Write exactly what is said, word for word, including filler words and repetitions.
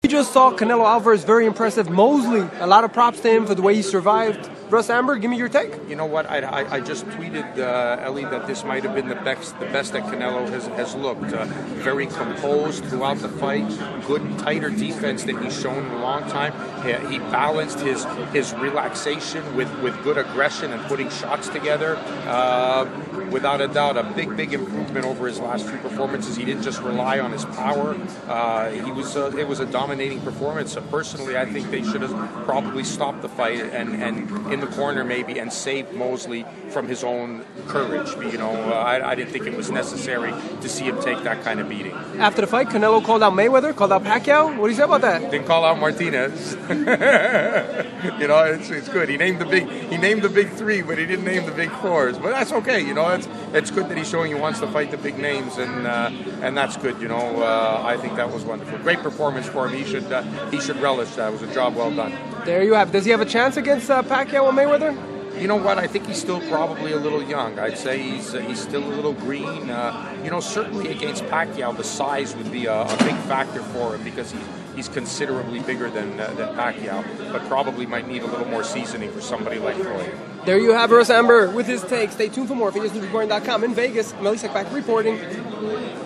We just saw Canelo Alvarez, very impressive. Mosley, a lot of props to him for the way he survived. Russ Amber, give me your take. You know what? I, I, I just tweeted, uh, Ellie, that this might have been the best the best that Canelo has, has looked. Uh, very composed throughout the fight. Good, tighter defense that he's shown in a long time. He, he balanced his his relaxation with, with good aggression and putting shots together. Uh, without a doubt, a big, big improvement over his last two performances. He didn't just rely on his power. Uh, he was uh, it was a dominating performance. So personally, I think they should have probably stopped the fight and and in the corner maybe and saved Mosley from his own courage. You know, uh, I, I didn't think it was necessary to see him take that kind of beating. After the fight, Canelo called out Mayweather, called out Pacquiao. What do you say about that? Didn't call out Martinez. You know, it's it's good. He named the big he named the big three, but he didn't name the big fours. But that's okay. You know, it's it's good that he's showing he wants to fight the big names, and uh, and that's good. You know, uh, I think that was wonderful. Great performance for him. He should uh, he should relish that. It was a job well done. There you have it. Does he have a chance against uh, Pacquiao or Mayweather? You know what? I think he's still probably a little young. I'd say he's uh, he's still a little green. Uh, you know, certainly against Pacquiao, the size would be a, a big factor for him because he, he's considerably bigger than uh, than Pacquiao, but probably might need a little more seasoning for somebody like Floyd. There you have Russ Amber with his take. Stay tuned for more. E S news reporting dot com in Vegas. Melissa back reporting.